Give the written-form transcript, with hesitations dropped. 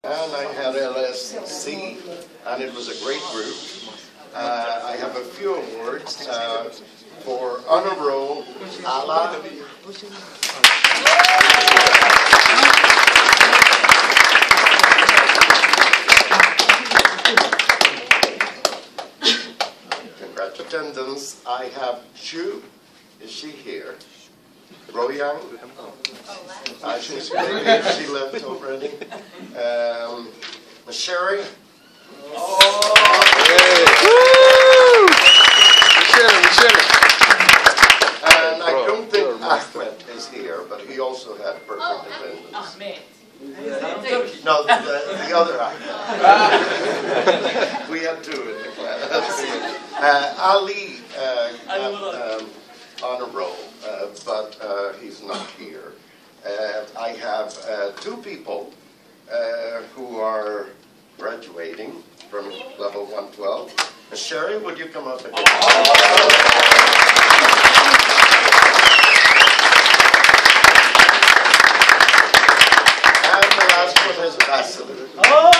And I had LSC, and it was a great group. I have a few awards for Honor Roll, Ala. Attendance. I have Chu. Is she here? Royang. She's here. She left already. Sherry. And I don't think Ahmed is here, but he also had perfect attendance. Ahmed. No, the other Ahmed. We had two in the class. Ali got honor roll, but he's not here. I have two people who are graduating from level 112. Sherry, would you come up again? And the last one is Basil.